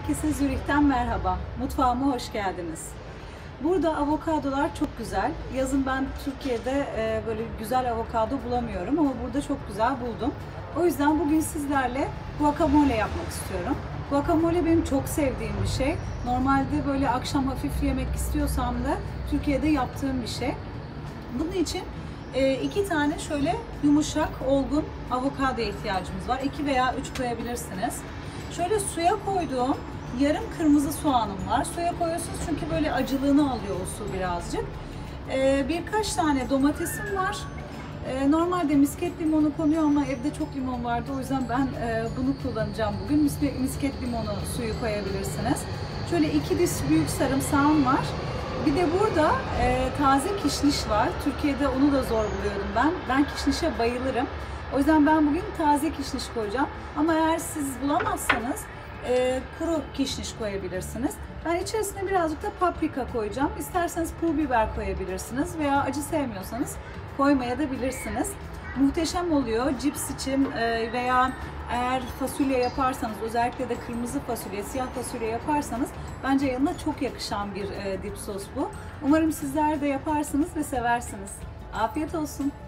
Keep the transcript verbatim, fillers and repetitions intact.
Herkese Zürih'ten merhaba. Mutfağıma hoş geldiniz. Burada avokadolar çok güzel. Yazın ben Türkiye'de e, böyle güzel avokado bulamıyorum ama burada çok güzel buldum. O yüzden bugün sizlerle guacamole yapmak istiyorum. Guacamole benim çok sevdiğim bir şey. Normalde böyle akşam hafif yemek istiyorsam da Türkiye'de yaptığım bir şey. Bunun için e, iki tane şöyle yumuşak, olgun avokadoya ihtiyacımız var. İki veya üç koyabilirsiniz. Şöyle suya koyduğum yarım kırmızı soğanım var. Suya koyuyorsunuz çünkü böyle acılığını alıyor o su birazcık. Ee, birkaç tane domatesim var. Ee, normalde misket limonu konuyor ama evde çok limon vardı. O yüzden ben e, bunu kullanacağım bugün. Mis misket limonu suyu koyabilirsiniz. Şöyle iki diş büyük sarımsağım var. Bir de burada e, taze kişniş var. Türkiye'de onu da zor buluyordum ben. Ben kişnişe bayılırım. O yüzden ben bugün taze kişniş koyacağım. Ama eğer siz bulamazsanız e, kuru kişniş koyabilirsiniz. Ben içerisine birazcık da paprika koyacağım. İsterseniz pul biber koyabilirsiniz veya acı sevmiyorsanız koymaya da bilirsiniz. Muhteşem oluyor cips için e, veya eğer fasulye yaparsanız, özellikle de kırmızı fasulye, siyah fasulye yaparsanız bence yanına çok yakışan bir e, dip sos bu. Umarım sizler de yaparsınız ve seversiniz. Afiyet olsun.